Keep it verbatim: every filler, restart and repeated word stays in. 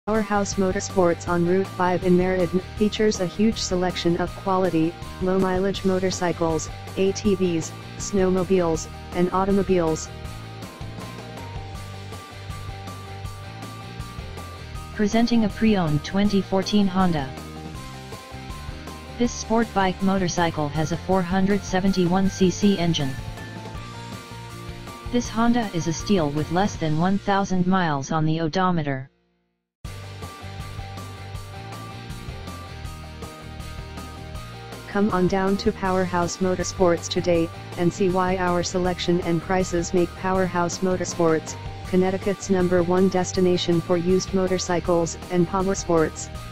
Powerhouse Motorsports on Route five in Meriden features a huge selection of quality, low-mileage motorcycles, A T Vs, snowmobiles, and automobiles. Presenting a pre-owned twenty fourteen Honda. This sport bike motorcycle has a four hundred seventy-one c c engine. This Honda is a steal with less than one thousand miles on the odometer. Come on down to Powerhouse Motorsports today, and see why our selection and prices make Powerhouse Motorsports Connecticut's number one destination for used motorcycles and powersports.